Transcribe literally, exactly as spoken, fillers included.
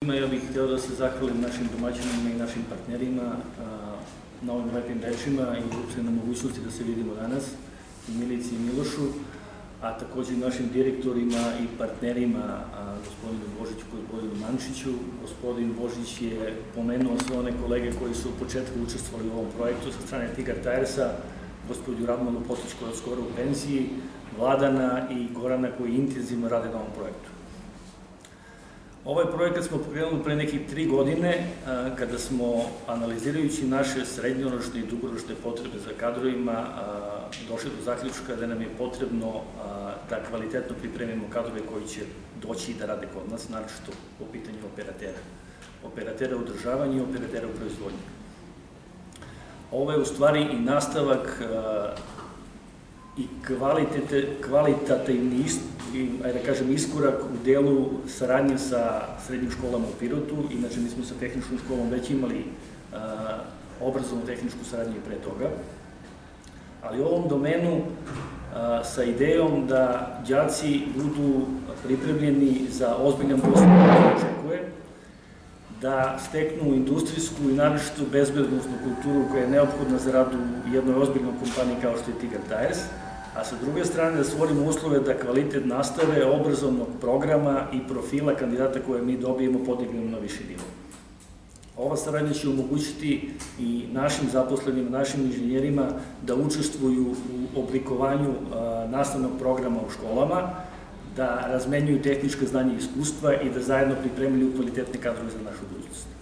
Ja bih hteo da se zahvalim našim domaćinima i našim partnerima na ovim lepim rečima i uopšte na mogućnosti da se vidimo danas, i Milici i Milošu, a takođe i našim direktorima i partnerima, gospodinu Božiću i gospodinu Mančiću. Gospodin Božić je pomenuo sve one kolege koji su u početku učestvovali u ovom projektu sa strane Tigar Tajersa, gospodinu Radmanu Potić koja je skoro u penziji, Vladana i Gorana koji intenzivno rade na ovom projektu. Ovaj projekat smo pokrenuli pre nekih tri godine, kada smo, analizirajući naše srednjoročne i dugoročne potrebe za kadrovima, došli do zaključka da nam je potrebno da kvalitetno pripremimo kadrove koji će doći da rade kod nas, naročito po pitanju operatera. Operatera u održavanju i operatera u proizvodnji. Ovo je u stvari i nastavak i kvalitativni, ajde da kažem, iskorak u delu saradnje sa srednjim školama u Pirotu. Inače, mi smo sa tehničkom školom već imali obrazovnu tehničku saradnju i pre toga. Ali u ovom domenu sa idejom da đaci budu pripremljeni za ozbiljan posao koji se očekuje, da steknu industrijsku i naročitu bezbednosnu kulturu koja je neophodna za rad u jednoj ozbiljnoj kompaniji kao što je Tigar Tires, a sa druge strane da stvorimo uslove da kvalitet nastave, obrazovnog programa i profila kandidata koje mi dobijemo podignemo na viši nivo. Ova saradnja će omogućiti i našim zaposlenim, našim inženjerima da učestvuju u oblikovanju nastavnog programa u školama, da razmenjuju tehničke znanje i iskustva i da zajedno pripremljaju kvalitetne kadrove za našu budućnost.